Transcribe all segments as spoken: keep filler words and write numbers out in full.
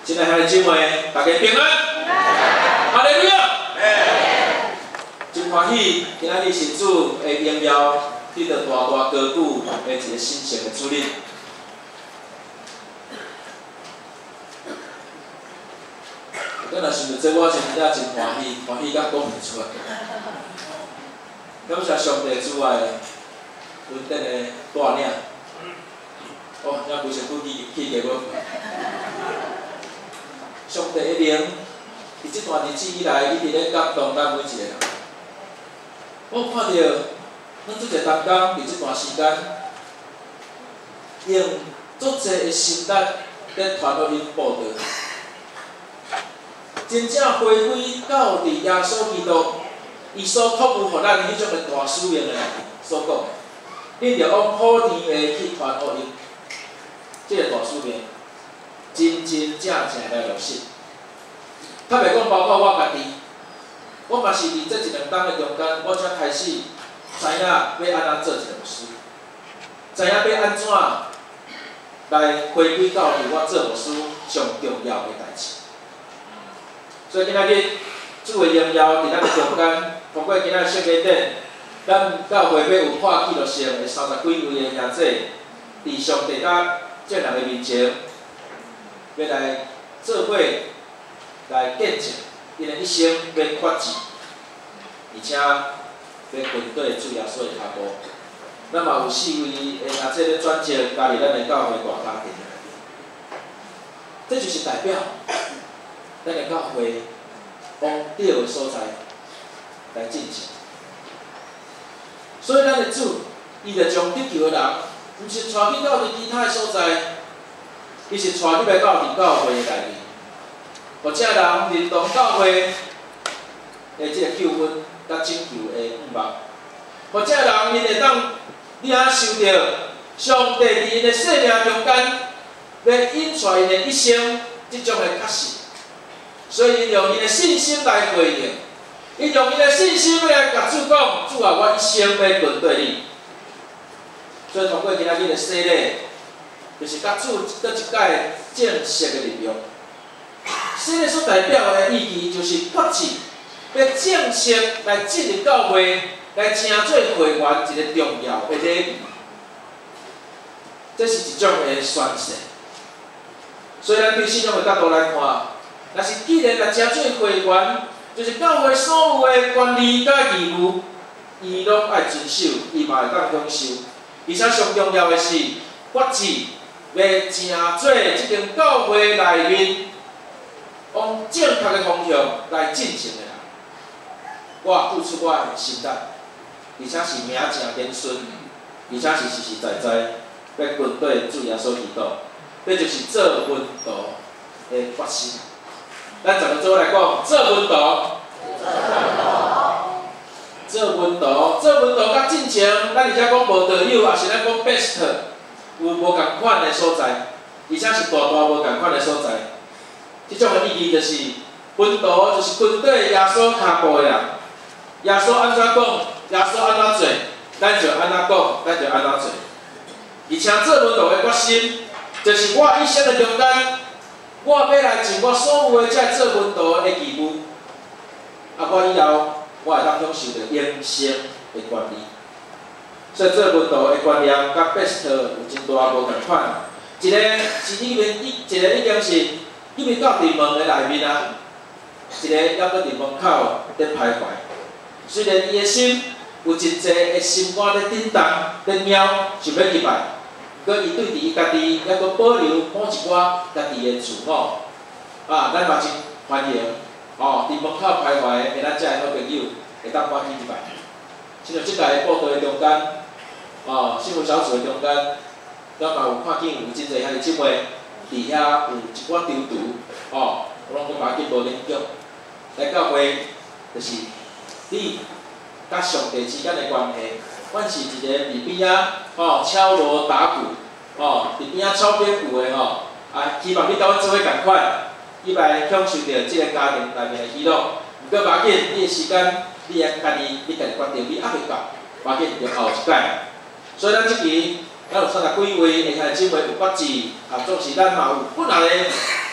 今日兄弟姊妹，大家平安。哈利路亚。真欢喜，今仔日是主的荣耀，迄个大大高举的一个新鲜的主日。咱若想到这，我真真正真欢喜，欢喜甲讲袂出来。感谢上帝主爱稳定的带领。哦，咱规身躯起起价我。上帝的灵，伫即段日子以来，一直咧感动咱每一个人。我看到咱即个同工伫即段时间，用足济的心力咧传落因报道，真正回归到伫耶稣基督伊所托付互咱迄种的大使命的所讲，恁着往普天下去传互因，即个大使命。真真正正来落实，较袂讲包括我家己，我嘛是伫这一两冬的中间，我才开始知影要安怎做一个牧师，知影要安怎来回归到伫我做牧师上重要的代志。所以今仔日主的荣耀伫咱的中间，通过今仔日圣礼典，咱教会要有破纪录性的三十几位的兄弟，伫上帝甲众人的面前。要来做伙来见证，因的一生要发志，而且要跟对主耶稣的脚步。咱嘛有四位的兄弟咧转接加入咱的教会大家庭，这就是代表咱的教会往对的所在来进行。所以咱的主，伊就将得救的人，毋是带去到其他的所在。伊是带你来到伫教会的内面，或者人认同教会的即个救恩甲拯救的盼望，或者人因会当领受到上帝伫因的生命中间要引出因的一生即种的确实，所以因用因的信心来回应，因用因的信心来甲主讲：主啊，我一生要跟对你。所以通过今仔日的洗礼。就是甲主搁一届正式的力量，洗礼所代表的意义就是发志，要正式来进入教会，来成做会员一个重要的礼仪。这是一种的宣誓。所以咱对信仰的角度来看，若是既然来成做会员，就是教会所有的权利甲义务，伊拢爱遵守，伊嘛会当享受。而且上重要的是发志。要成做即间教会内面往正确的方向来进行的人，我付出我的心力，而且是名正言顺，而且是实实在在要跟对主耶稣基督，这就是做温度的发生。咱十个做来讲，做温度，做温度，做温度较进前，咱而且讲无道友，也是咱讲 best。有无共款的所在，而且是大大无共款的所在。即种的意义就是，门徒就是跟对耶稣脚步的人。耶稣安怎讲，耶稣安怎做，咱就安怎讲，咱就安怎做。而且做门徒的决心，就是我一生的中间，我要来尽我所有的这做门徒的义务。啊，我以后我会当享受到永生的权利。所以做门徒的观念，甲 best 有真大无共款。一个是里面一一个已经是入面到地门的内面啊，一个还搁伫门口咧徘徊。虽然伊的心有真济的心肝咧震动、咧喵，想要入来，不过伊对伫伊家己还搁保留某一寡家己的自我。啊，咱嘛真欢迎哦，伫门口徘徊的咱遮的好朋友，会当赶紧入来。亲像即届的报道的中间。哦，新闻小组的中间，咱嘛有看见有真侪兄弟姊妹伫遐有一寡中途，哦，我拢讲嘛叫无联结。来教会就是你甲上帝之间的关系，阮是一个伫边仔哦敲锣打鼓，哦伫边仔敲边鼓的吼，啊希望你甲阮做伙共款，伊来享受到即个家庭内面的喜乐。毋过要紧，你的时间你爱家己你家己决定，你还袂到，要紧着后一届。所以咱即期，咱有三十几位的兄弟姊妹有发志，啊，总是咱嘛有本来的，哦，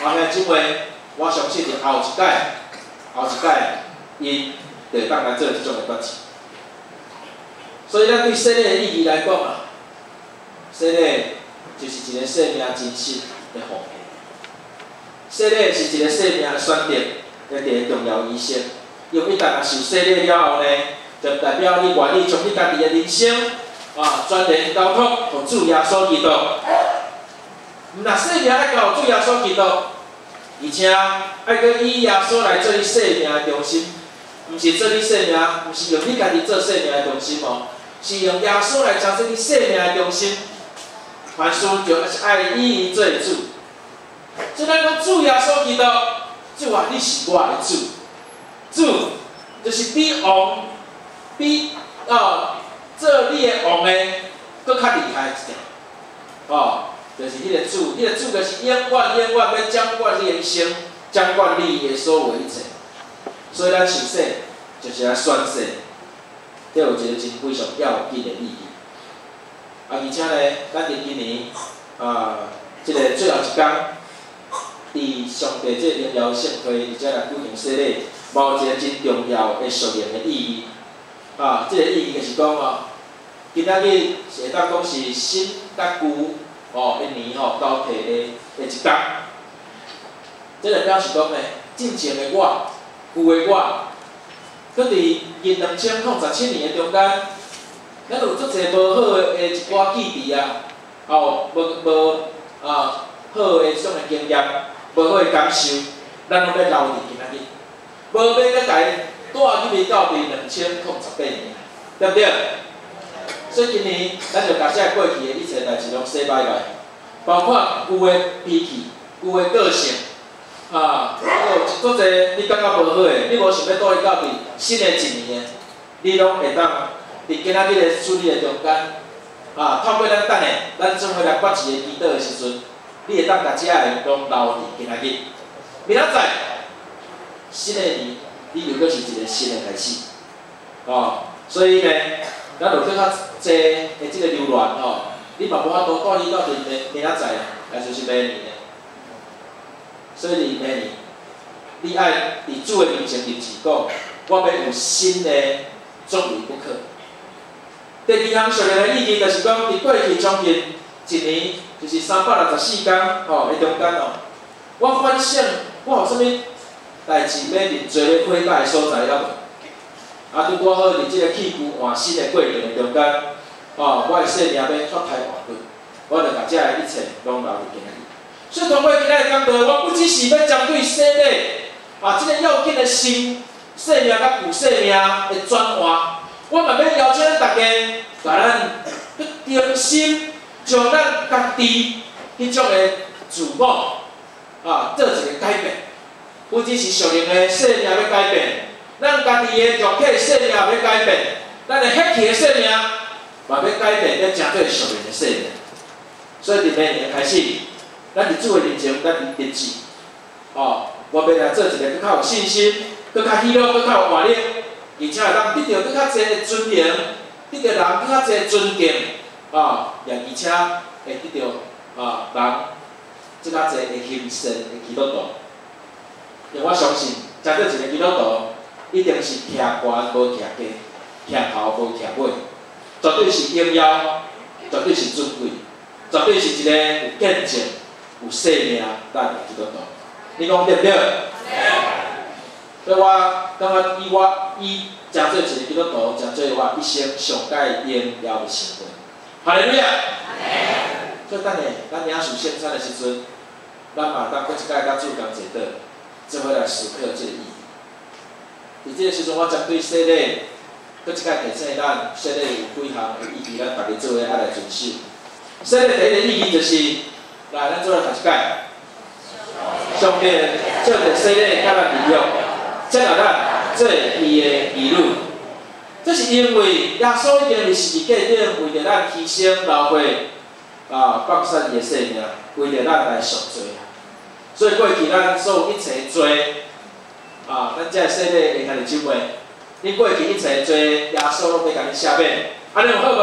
后面即话，我相信伫后一届，后一届，伊就会当来做即种的决志。所以咱对洗礼的意义来讲啊，洗礼就是一个生命真实的奉献。洗礼是一个生命的选择，一个重要仪式。因为一旦受洗礼了后呢，就代表你愿意将你家己的人生啊，全然交托互主耶稣基督。毋但生命爱交主耶稣基督，而且爱搁以耶稣来做你生命的中心，毋是做你生命，毋是用你家己做生命的中心哦，是用耶稣来成做你生命的中心。凡事就是爱以伊做主。所以咱讲主耶稣基督，主啊，你是我的主，主就是比王，比哦做你的王的，搁较厉害一点，哦。就是你的主，你的主就是永远永远要掌管你的一生，掌管你的所有一切。所以咱受洗就是来宣誓，这有一个真非常要紧的意义。啊，而且呢，咱伫今年啊，即、这个最后一天，伫上帝这荣耀圣会，而且来举行洗礼，有一个真重要的属灵的意义。啊，这个意义就是讲哦，今仔日是会当讲是新甲旧。哦，一年吼交替的的一天，这个表示讲呢，进前的我，旧的我，搁伫因两千零十七年的中间，咱有足侪无好的一寡记忆啊，哦，无无啊好的种的经验，无好的感受，咱拢要留伫今仔日，无要搁家带去到伫两千零十八年，对不对？所以今年，咱就把这过去的一切代志拢洗摆来，包括旧的脾气、旧的个性，啊，还有足侪你感觉无好的，你无想要带伊到伫新的一年的，你拢会当伫今仔日的处理的中间，啊，透过咱等下，咱做伙来决志的祈祷的时阵，你会当把这个拢留伫今仔日。明仔载，新的年，你又搁是一个新的开始，哦，所以呢。咱就更较济的即个流乱吼，你嘛无法度带你到伫明明仔载，也就是明年的。所以明年，你爱伫主的面前立志讲，我要有新的作为不可。第二项属灵的意义就是讲，伫过去将近一年，就是三百六十四天吼的中间哦，我反省我有啥物代志要认做咧悔改的所在了无？啊，拄我好伫即个器具换新的过程的中间，哦，我的生命要脱胎换骨，我就把这个一切拢留伫今仔日。所以通过今仔日讲道，我不只是要针对洗礼啊，即、这个要紧的新生命甲旧生命的转换，我嘛要邀请咱大家，甲咱去重新将咱家己迄种的自我啊做一个改变，不只是属灵的生命要改变。咱家己的肉体生命要改变，咱的血气的生命嘛要改变，要成做属灵的生命。所以伫明年开始，咱伫主的面前，咱立志，哦，我要来做一个更较有信心、更较喜乐、更较有活力，而且会当得到更较侪的尊严，得到人更较侪的尊敬，啊，也而且会得到啊人更较侪的欣赏的基督徒。因为我相信，真做一个基督徒。一定是徛悬无徛低，徛头无徛尾，绝对是荣耀，绝对是尊贵，绝对是一个有见证、有生命咱的基督徒。你讲对不对？所以我感觉以我以真做一个基督徒，真做我一生上界荣耀的生活。哈利路亚！所以等下咱领受圣餐的时阵，咱嘛当搁一摆甲主共坐倒，做伙来思考这个意义。伫即个时阵，我针对洗礼，搁一摆提醒咱，洗礼有几项意义，咱大家做伙爱来遵守。洗礼第一个意义就是，来，咱做来读一摆。上帝做着洗礼甲咱利用，才来咱做伊的儿女。这是因为耶稣已经伫十字架顶为着咱牺牲流血，啊，放散伊的生命，为着咱来赎罪。所以过去咱所有一切罪。啊，咱遮洗礼会甲你怎话？你过去一切罪，耶稣拢要甲你赦免，安尼有好无？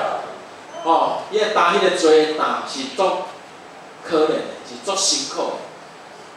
哦，伊个担迄个罪担是足可怜的，是足辛苦的。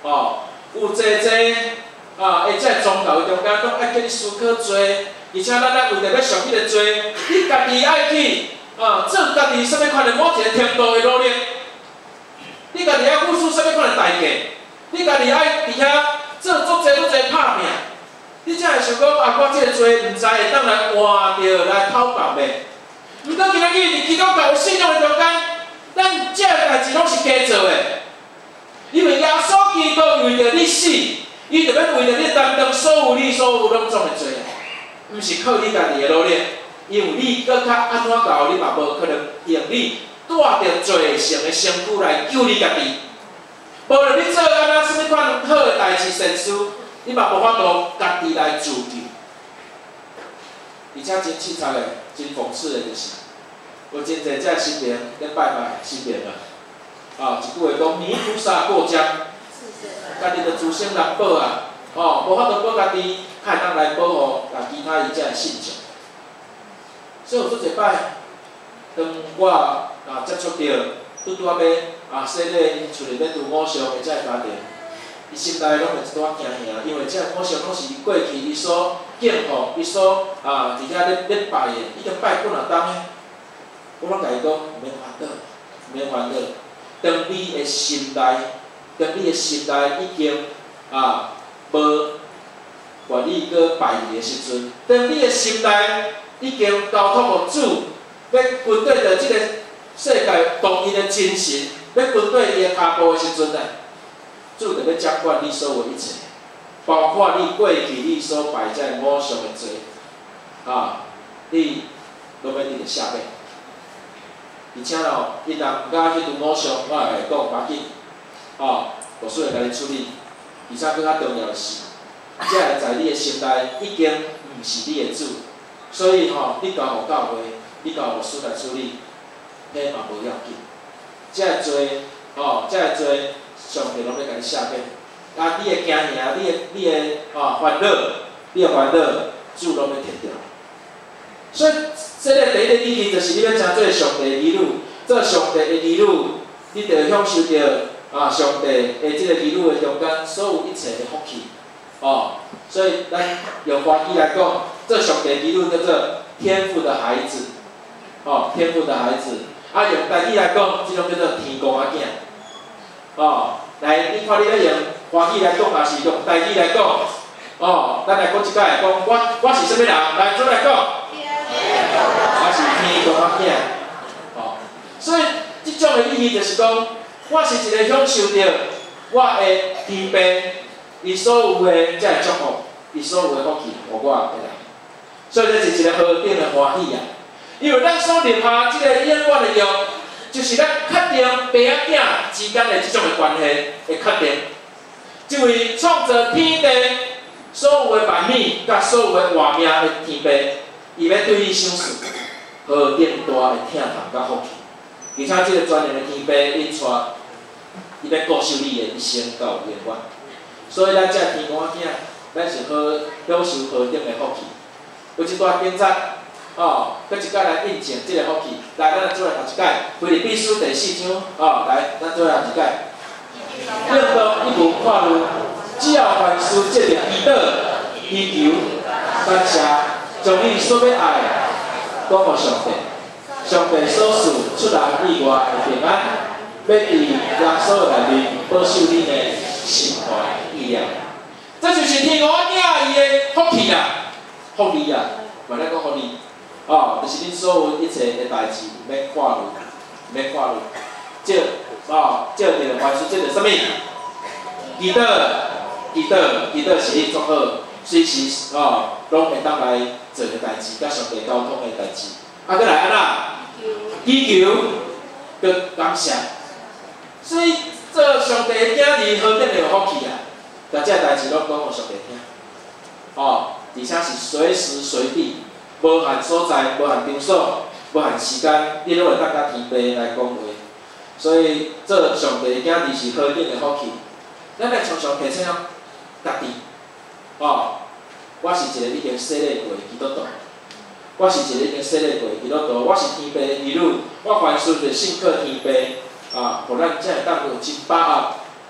哦，有济济啊，而且宗教中间拢爱叫你思考做，而且咱爱为着要上迄个做，你家己爱去啊，做家己什么款的某一个程度的努力，你家己爱付出什么款的代价，你家己爱伫遐做足济足济拍拼，你才会想讲啊，我这个做毋知会当来换着来讨白袂？毋过今仔日伫基督教信仰的中间，咱这个代志拢是假做的，因为耶稣基督为着你死。伊就要为着你担当所有你所有拢总的罪，毋是靠你家己的努力，因为你搁较安怎搞，你嘛无可能用你带着罪性的身躯来救你家己。无论你做安怎什么款好的代志善事，你嘛无法度家己来自救。而且真凄惨的、真讽刺的就是，有真侪只新人咧拜拜新人啊，啊，一句话讲泥菩萨过江。家己的祖先人保啊，吼、哦，无法度保家己，才会当来保护啊其他伊遮的信众。所以有做一摆，当我啊接触到拄拄仔要啊说咧因厝里要拄偶像的遮个家庭，伊心内拢会一段惊吓，因为遮个偶像拢是伊过去伊所敬奉、伊所啊伫遐咧咧拜的，已经拜几若冬的。我拢甲伊讲，毋免烦恼，毋免烦恼，当你的心内。当你的心内已经啊无愿意搁拜伊的时阵，当你的心内已经交托互主，要跟对着即个世界独一的精神，要跟对伊的脚步的时阵呢，主就要掌管你所有一切，包括你过去你所拜在偶像的罪，啊，你拢要伫个下面。而且咯，伊若毋敢去拄偶像，我会讲无要紧。哦，牧师会甲你处理，而且更较重要的是，这个在你的心内已经毋是你的主，所以吼、哦，你交互教会，你交牧师来处理，迄嘛无要紧。这个罪，哦，这个罪，上帝拢要甲你赦免。啊，你的惊吓，你的你的哦烦恼，你的烦恼，主拢要摕掉。所以，这个第一个意义就是你要成做上帝的儿女，做上帝的儿女，你就享受到。啊，上帝的即个儿女的中间，所有一切的福气，哦，所以咱用华语来讲，这上帝儿女叫做天父的孩子，哦，天父的孩子。啊，用台语来讲，即种叫做天公仔囝，哦，来，你看你咧用华语来讲，还是用台语来讲，哦，咱来讲一解，讲我我是啥物人？来，做来讲，我是天公仔囝，哦，所以即种的意义就是讲。我是一个享受着我的天父，伊所有的遮个祝福，伊所有的福气，互我的人。所以这是一个何等的欢喜啊！因为咱所立下即个永远的约，就是咱确定爸仔囝之间的即种的关系的确定。因为创造天地所有的万物，甲所有的活命的天父，伊要对你相处何等大的疼痛甲福气。而且即个专业的天父，伊带。伊要顾守你的一生到永远，所以咱遮天公仔囝，咱是好享受何等的福气。有一段经节，哦，搁一摆来印证即个福气。来，咱做来读一解，腓立比书第四章，哦，来，咱做来读一解。令到一无看路，只要凡事借着祈祷、祈求、感谢，将你所要爱讲互上帝。上帝所赐出人意外的平安。要伫耶稣内面保守你的心怀意念，这就是天公仔囝伊的福气啦，福利啦，嘛咱讲福利，哦，就是恁所有一切的代志，毋免挂虑，毋免挂虑，借哦借着凡事借着什么？祈祷，祈祷，祈祷是你做好，随时哦拢会当来做的代志，甲上帝沟通的代志。啊，再来安怎？祈求，佮感谢。所以做上帝的囝儿何等的有福气啊！甲这代志拢讲互上帝听，哦，而且是随时随地，无限所在、无限场所、无限时间，你拢会当甲天父来讲话。所以做上帝的囝儿是何等的福气。咱来常常提醒家己，哦，我是一个已经洗礼过的基督徒，我是一个已经洗礼过的基督徒，我是天父的儿女，我凡事就信靠天父。啊，互咱才会当有真把握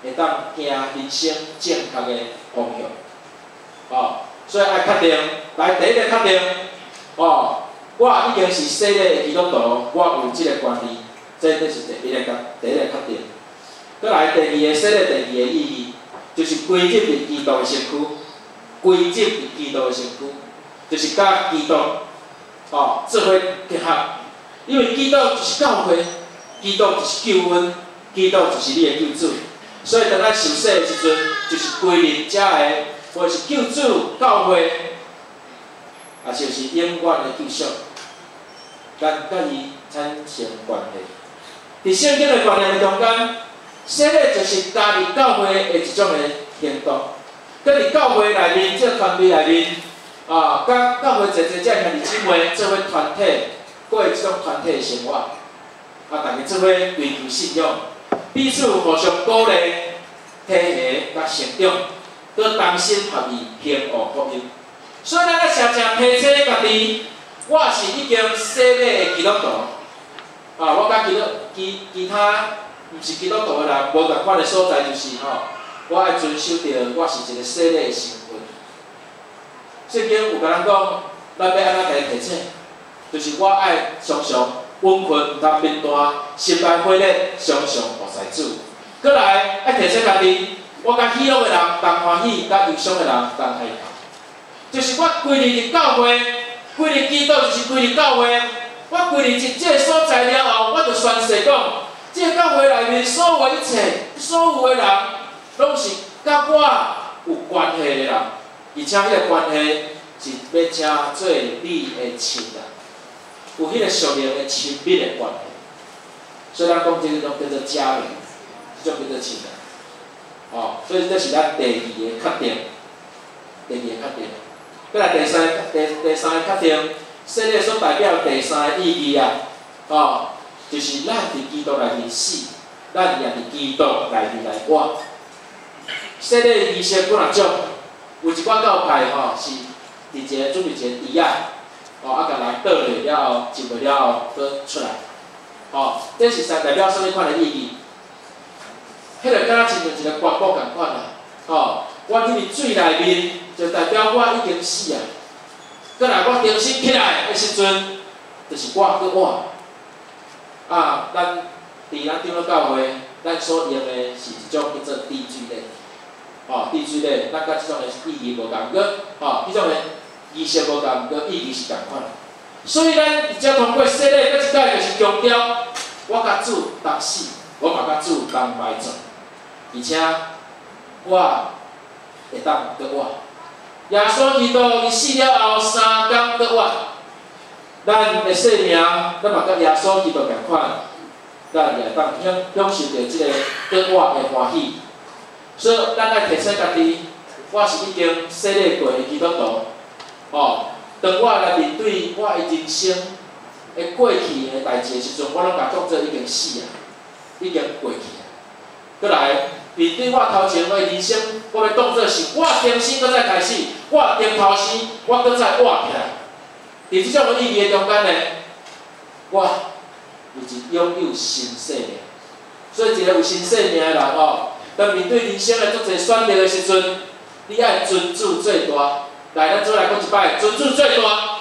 会当行人生正确的方向。哦，所以爱确定，来第一个确定，哦，我已经是洗礼的基督徒，我有即个观念，这这是第一个第一个确定。再来第二个洗礼，第二个意义就是归入伫基督的身躯，归入伫基督的身躯，就是甲基督哦做伙结合，因为基督就是教会，基督就是救恩，基督就是你的救主，所以当咱受洗的时阵，就是归入遮个。或是救主、教会，也就是永远的救赎，咱甲伊产生关系。伫圣经的观念的中间，洗礼就是加入教会的一种的行动。佮伫教会内面，这个团队内面，啊，甲教会坐坐这兄弟姊妹做伙团体，过即种团体的生活，啊，大家做伙追求信仰，彼此互相鼓励、体恤、甲成长。搁同心合意行恶福音，所以咱要常常提醒家己，我是已经洗礼的基督徒，啊，我甲基督其其他毋是基督徒的人无共款的所在，就是吼、哦，我爱遵守着我是一个洗礼的身份。圣经有甲咱讲，咱要安怎来提醒？就是我爱常常温困，毋通面单，心内火热，常常服侍主。搁来爱提醒家己。我甲喜乐的人同欢喜，甲忧伤的人同哀哭。就是我归入入教会，归入基督就是归入教会。我归入入这个所在了后，我就宣誓讲，这个教会内面所有一切、所有的人，拢是甲我有关系的人，而且迄个关系是要请做你的亲人，有迄个属灵的亲密的关系。所以咱讲这种叫做家人，这种叫做亲人。哦，所以这是咱第二个确定，第二个确定。再来第三、第第三个确定，洗礼所代表第三个意义啊，哦，就是咱伫基督内面死，咱也伫基督内面来活。洗礼仪式有两种，有一寡教派吼、哦、是伫一个准备一个池仔，哦，啊，甲人倒落了后，浸落了后，搁出来，哦，这是代表什么款的意义？迄个敢若亲像一个棺木共款啊，吼！我入去水内面，就代表我已经死啊。再来，我重新起来的时阵，就是我搁活。啊，咱伫咱长老教会，咱所用的是一种叫做地水礼，吼，地水礼，咱甲即种的意义无共个，吼，即种的仪式无共个，意义是共款。所以咱直接通过洗礼，搁一摆就是强调，我甲主同死，我嘛甲主同埋葬。而且我会当搁活，耶稣基督伊死了后三天搁活，咱的生命，咱嘛甲耶稣基督共款，咱也会当享享受着即个搁活的欢喜。所以咱爱提醒家己，我是已经洗礼过的基督徒，哦，当我来面对我的人生的过去的代志的时阵，我拢甲当作已经死啊，已经过去啊，搁来。面对我头前的人生，我要当作是我重新搁再开始，我重头生，我搁再活起来。伫即种的意义中间呢，我就是拥有新生命。所以一个有新生命的人哦，当面对人生的足侪选择的时阵，你爱尊主最大。来，咱做来讲一摆，尊主最大。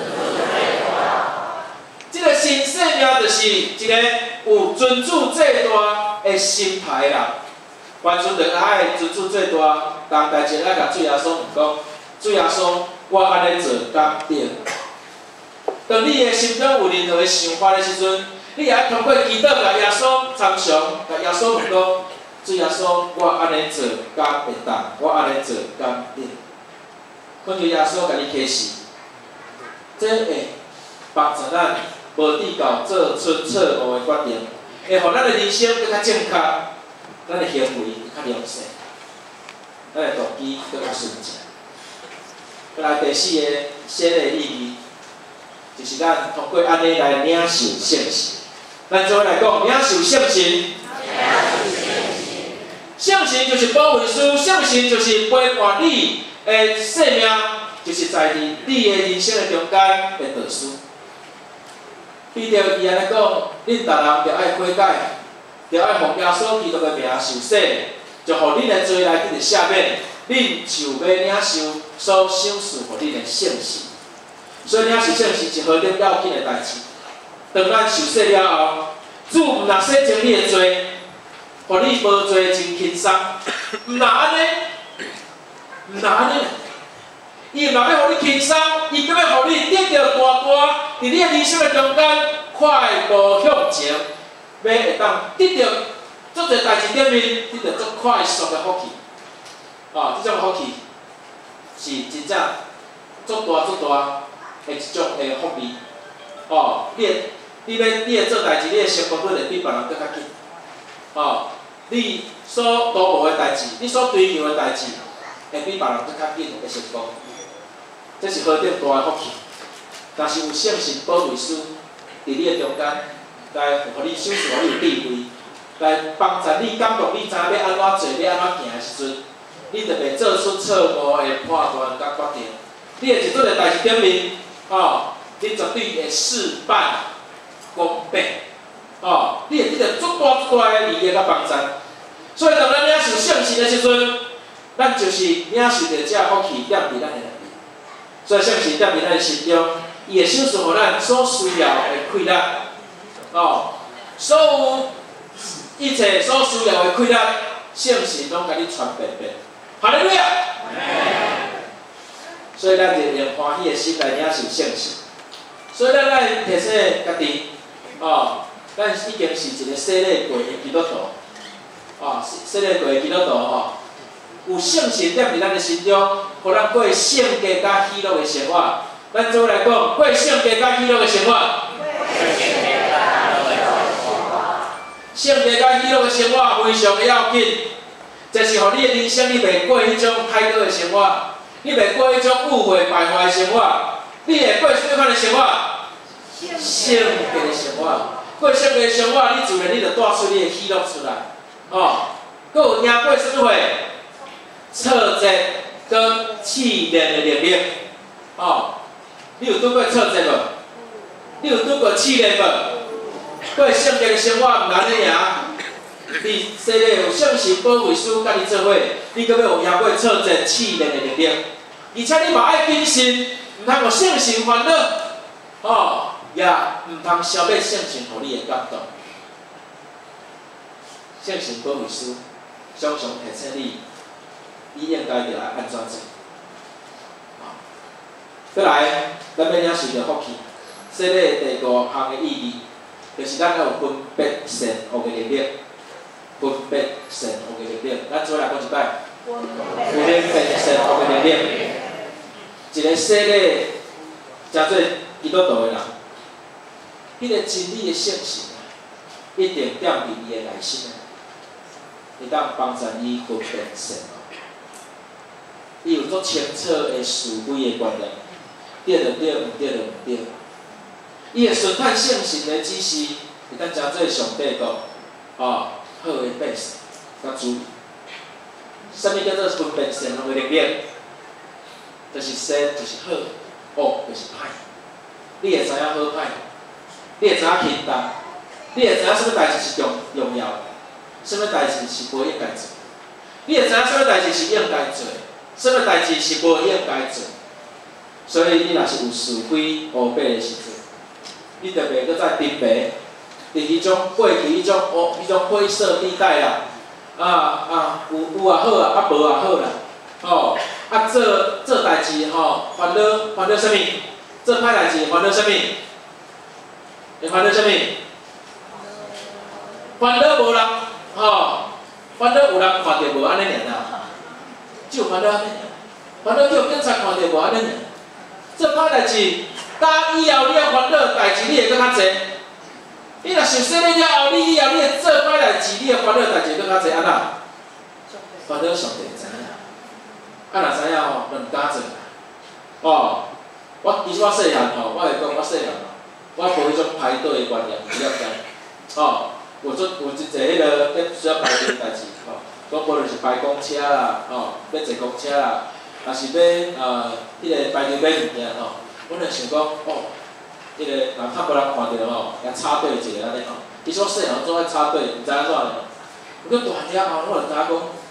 即个新生命就是一个有尊主最大的心态啦。完全着爱尊主最大，当代志爱甲主耶稣问讲，主耶稣，我安尼做敢对？当你的心中有任何的想法的时阵，你也爱通过祈祷甲耶稣参详，甲耶稣问讲，主耶稣，我安尼做敢会当？我安尼做敢对？恳求耶稣甲你启示，这会帮助咱无地到做出错误的决定，会互咱的人生更较正确。咱的行为较良善，咱的动机更较纯正。再来第四个洗礼的意义，就是咱通过安尼来领受圣神。咱做来讲，领受圣神。圣神就是保惠师，圣神就是陪伴你的生命，就是在你你的人生的中间的导师。比着伊安尼讲，恁逐人着爱悔改。着爱奉耶稣基督的名受洗， 就互恁的罪内底下面，恁就要领受所赏赐互恁的圣事。所以领受圣事是何等要紧的代志。当咱受洗了后，主毋若洗净你的罪，互你无罪真轻松，毋若安尼，毋若安尼。伊毋若要互你轻松，伊阁要互你得到大大伫你的人生的中间快步向前，要会当得到足侪代志顶面，得到足快速的福气。哦，即种福气是真正足大足大的一种的福利。哦，你的你要你的做代志，你的成功率会比别人更较紧。哦，你所多无的代志，你所追求的代志，会比别人更较紧的成功。这是何等大的福气！但是有圣神保卫师伫你的中间，来互你赏赐，互你有智慧，来帮助你、感动你，知影要安怎做、要安怎行的时阵，你就袂做出错误的判断甲决定。你会伫做个代志顶面，哦，你绝对会事半功倍。哦，你会得到足大足大的利益甲帮助。所以当咱领受圣神的时阵，咱就是领受着这福气踮伫咱的内面。所以圣神踮伫咱的心中，伊会赏赐互咱所需要的快乐。哦，所有一切所需要的快乐，圣神拢甲你传遍遍。哈利路亚！所以咱就用欢喜的心来领受圣神。所以咱咱提醒家己，哦，咱已经是一个洗礼过的基督徒，哦，洗礼过的基督徒吼，有圣神踮伫咱的心中，互咱过圣洁甲喜乐的生活。咱做来讲，过圣洁甲喜乐的生活。圣洁甲喜乐的生活非常的要紧，就是互你的人生，你袂过迄种歹过的生活，你袂过迄种误会败坏的生活，你会过什么款的生活？圣洁的生活。过圣洁的生活，你自然你就带出你的喜乐出来。哦，佮有赢过什么货？测节跟试炼的能力。哦，你有拄过测节无？你有拄过试炼无？过圣洁的生活毋难的赢。你洗礼有圣神保卫师甲你做伙，你阁要有赢过测节试炼的能力，而且你嘛爱谨慎，毋通互圣神烦恼。哦。也毋通消灭圣神互你的感动。圣神保卫师常常提醒你，你应该着来安怎做。再来，咱要领受着福气。洗礼第五项的意义，就是咱要有分别善恶的能力。分别善恶的能力，咱做来讲一摆。分别善恶的能力，一个洗礼，真做基督徒的人。迄个真理的圣神啊，一定踮伫伊的内心啊，会当帮助伊分辨善恶。伊有足清楚的是非的观念，对就对，毋对就毋对。伊会顺探圣神的指示，会当真做上帝讲，哦，好的百姓甲主。什么叫做分辨善恶的能力？就是善就是好，恶就是歹。你会知影好歹。你会知影轻重，你会知影什么代志是重重要的，什么代志是无应该做，你会知影什么代志是应该做，什么代志是无应该做。所以你若是有是非黑白的时阵，你就袂搁再沉迷伫迄种过去迄种哦迄种灰色地带啦，啊啊有有也好啊，啊无也好啦，哦啊做做代志吼烦恼烦恼啥物？做歹代志烦恼啥物？会烦恼啥物？烦恼无人，吼，烦恼有人看到无安尼尔啦，只有烦恼安尼尔，烦恼叫警察看到无安尼尔。做歹代志，当以后你要烦恼代志，你会搁较济。你若受洗礼了后，你以后你会做歹代志，你会烦恼代志搁较济安那？烦恼上帝知影，啊若知影吼，就毋敢做。哦，我其实我细汉吼，我会讲我细汉。我无迄种排队的观念，不了解。哦，有做有一个迄个咧需要排队的代志，吼、哦，讲无就是排公车啦，吼、哦，要坐公车啦，若是要呃，迄、那个排队买物件吼，我就想讲，哦，迄、那个若较无人看到吼，也插队一个安尼吼。其实我细汉做爱插队，毋知影怎呢。不过大汉了后，我就知影讲，啊，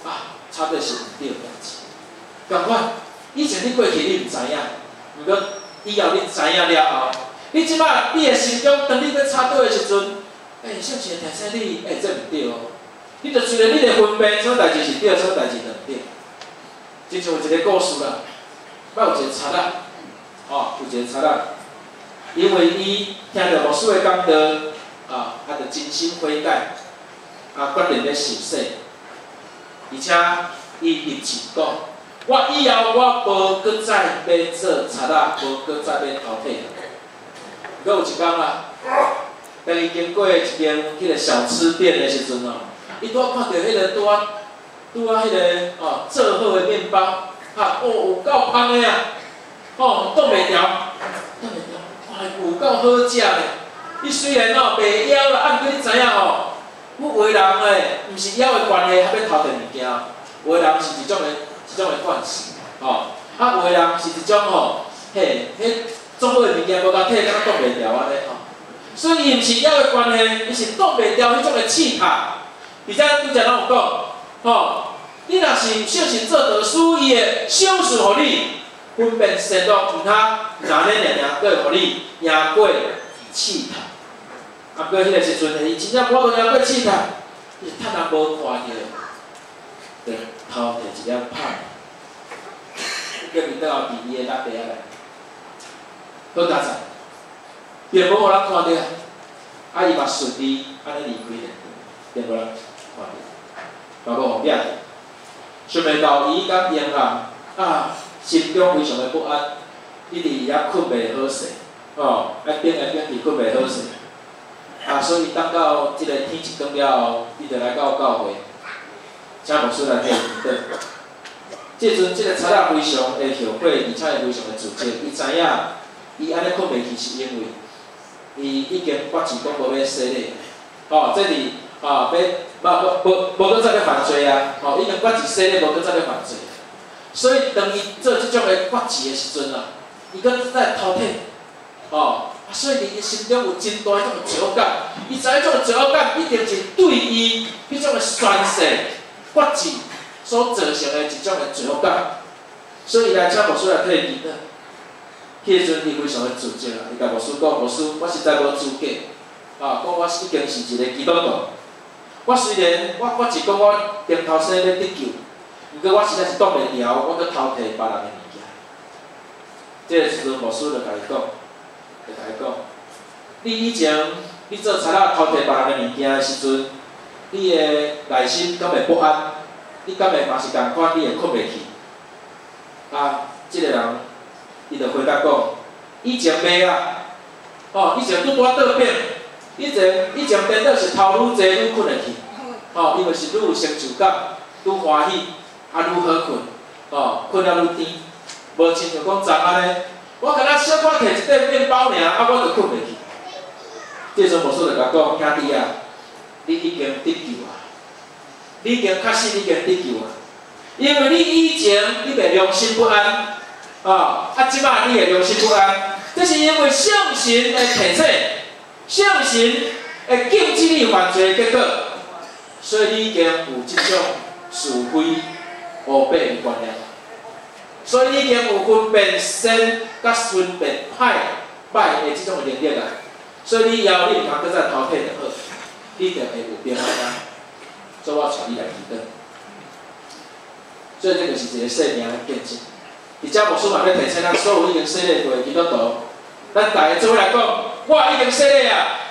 插队是毋对代志。共款，以前你过去你毋知影，毋过以后你知影了后，你即摆你的心中，当你要插队的时阵，诶、欸，是毋是会提醒你？诶、欸，这毋对哦。你着随着你的分辨，什么代志是对，什么代志就毋对。就像有一个故事啦，捌有一个贼仔，哦，有一个贼仔，因为伊听到牧师的讲道，啊，啊，着真心悔改，啊，决定要受洗，而且伊立志讲，我以后我无搁再要做贼仔，无搁再要淘汰。搁有一天啊，当伊经过一间迄个小吃店的时阵哦，伊拄仔看到迄个拄仔拄仔迄个哦做好的面包，啊，哦有够香的啊，哦挡袂牢，挡袂牢，哇有够好食的。伊虽然哦袂枵啦，啊毋过你知影哦，有的人诶，毋是枵的关系，还要偷摕物件，有的人是一种的一种的惯势，哦，啊有的人是一种吼，嘿，迄做好的物件无甲摕，敢若挡袂牢安尼吼。所以伊毋是枵的关系，伊是挡袂牢迄种的气魄。而且拄则咱有讲，吼，你若是小心做道书，伊会赏赐互你分辨善恶，毋通拿咧两两个互你赢过气魄。啊，不过迄个时阵，伊真正我都赢过气魄，伊趁人无看着，就偷摕一粒拍，叫面倒后伫伊的lap底仔内，好佳哉，并无互人看着，啊伊嘛顺利安尼离开了，并无人看着，包括后壁，想袂到伊甲英人啊，心中非常的不安，一直也困袂好势，哦，啊变来变去困袂好势。啊，所以等到即个天一光了后，伊就来到教会，请牧师来替伊祷。即阵即个贼仔非常的后悔，而且会非常的自责。伊知影，伊安尼困袂去是因为伊已经决志讲无要洗礼。哦，这里啊，要无无无搁再要犯罪啊！哦，已经决志洗礼，无搁再要犯罪。所以当伊做即种的决志的时阵啊，伊搁再偷摕，哦。所以伊心中有真大迄种罪恶感，伊知影迄种罪恶感一定是对伊迄种的宣誓、决志所造成的一种的罪恶感。所以伊来请牧师来替伊祷。迄阵伊非常的自责啊，伊甲牧师讲：牧师，我实在无资格，啊，讲我已经是一个基督徒。我虽然我决志讲我顶头生要得救，毋过我实在是挡袂牢，我搁偷摕别人的物件。这个时阵牧师就甲伊讲。就甲伊讲，你以前你做贼仔偷摕别人的物件的时阵，你的内心敢会不安？你敢会嘛是共款，你会困袂去？啊，即、這個人，伊就回答讲，以前袂啊，哦，以前拄拄仔倒变，以前以前颠倒是头愈济愈困会去，哦，因为是愈有成就感，愈欢喜，啊愈好困，哦，困了愈甜，无亲像讲昨安尼。我敢若小可摕一块面包尔，啊，我就困袂去。这阵牧师就甲讲，兄弟啊，你已经得救啊！你已经确实已经得救啊！因为你以前你会良心不安，啊，啊，即摆你会良心不安，这是因为圣神的提醒，圣神会禁止你犯罪的结果，所以你已经有即种是非黑白的观念。所以你已经有分辨善甲分辨歹歹的即种能力啊，所以你以后你毋通搁再偷摕就好，你就会有平安啊。所以我带你来祈祷。所以这就是一个生命的见证。而且牧师嘛要提醒咱所有已经洗礼过的基督徒，咱大家做伙来讲，我已经洗礼啊！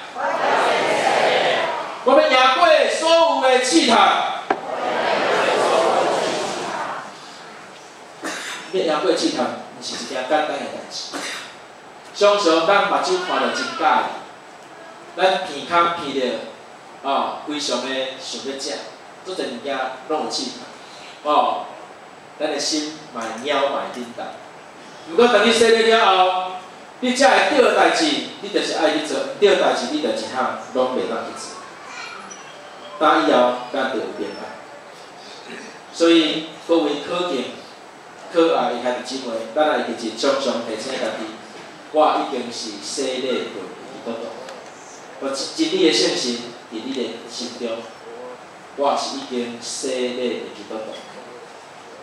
我要赢过所有的试探。要赢过试探，毋是一件简单的代志。常常咱目睭看着真假的，咱鼻孔鼻着，哦，非常的想要食，做侪物件拢有试探，哦，咱的心嘛会鸟嘛会叮当。毋过当你洗礼了后，你才会对的代志，你就是爱去做；对的代志，你就一项拢袂当去做。打以后，咱就有变化。所以各位考验。可爱的兄弟姊妹，咱来一直常常提醒家己，我已经是洗礼过的基督徒，有真理的圣神伫你的心中，我是已经洗礼的基督徒。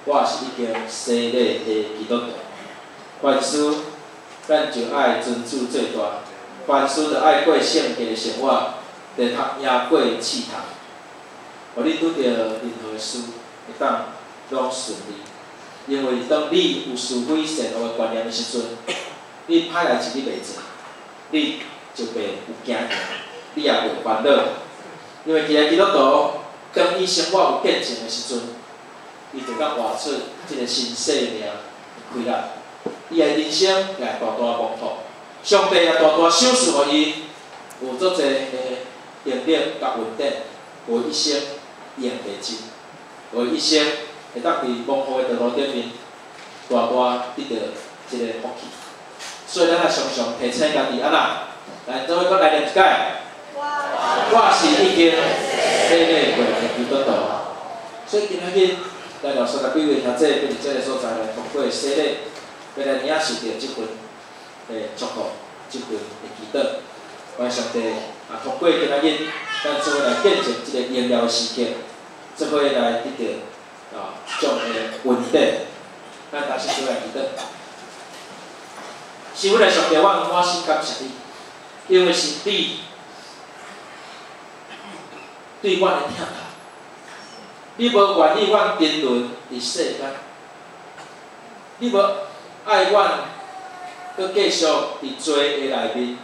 我是已经洗礼的基督徒。凡事咱就爱尊主最大，凡事就爱过圣洁的生活，然后也过试探。互你拄着任何的事，会当拢顺利。因为当你有是非善恶的观念的时阵，你歹代志你袂做，你就袂有惊吓，你也袂烦恼。因为其实基督徒当伊生活有见证的时阵，伊就甲活出即个新生命的开力，伊的人生也大大丰富。上帝也大大赏赐互伊有足侪的能力甲稳定，有一生用袂尽，有一生会当伫蒙福的道路顶面大大得到即个福气。所以咱也常常提醒家己安那，来做伙搁来念一解。我是已经洗礼过的基督徒，所以今仔日咱老师甲几位兄弟伫即个所在来通过洗礼，要来领受到即份诶祝福，即份的祈祷。愿上帝啊通过今仔日，咱做伙来见证即个荣耀的时刻，做伙来得到啊种的稳定。咱大家做来祈祷。是阮的上帝，我满心感谢你，因为是你对阮的疼爱。你无愿意阮沉沦伫世间，你无爱阮，搁继续伫罪的内面，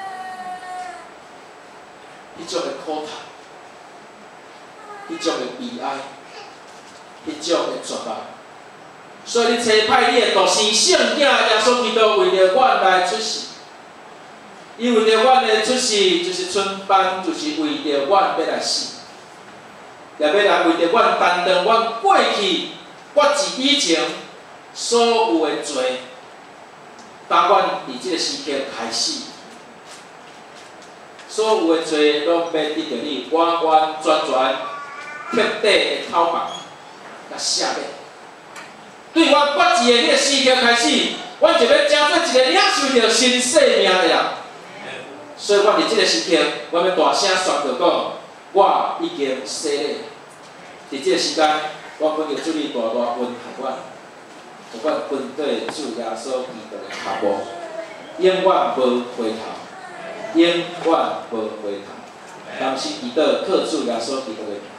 迄种的苦叹，迄种的悲哀，迄种的绝望。所以你差派你的独生圣子耶稣基督为着阮来出世，伊为着阮的出世就是春班，就是为着阮要来死。也要来为着阮担当阮过去、我自以前所有的罪，当阮伫即个时刻开始，所有的罪拢要得着你完完全全、彻底的透白、甲赦免。对阮决志的迄个时刻开始，阮就要成做一个领受着新生命的人。所以，阮伫即个时刻，阮要大声宣告讲。我已经洗礼，伫即个时间，我恳求主你大大恩待阮，有阮跟对主耶稣基督的脚步，永远无回头，永远无回头。当时祈祷靠主耶稣基督的名。